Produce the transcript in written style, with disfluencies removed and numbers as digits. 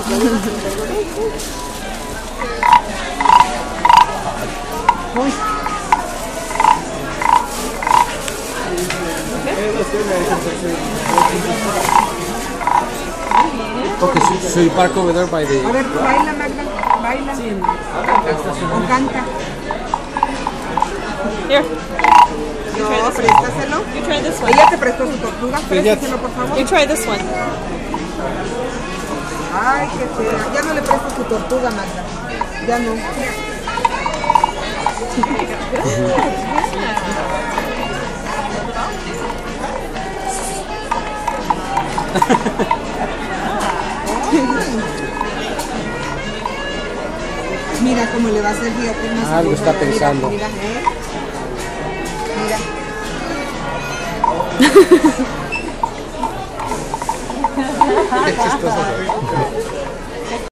Uy. Okay, so you park over there by the... A ver, baila, Magda, baila. O canta. Here. No, préstaselo. You try this one. Ella te prestó su tortuga, préstaselo, por favor. You try this one. Ay, qué fea. Ya no le presto su tortuga, Magda. Ya no. Mira cómo le va a hacer, fíjate. Algo está pensando. Mira, mira. Qué chistoso.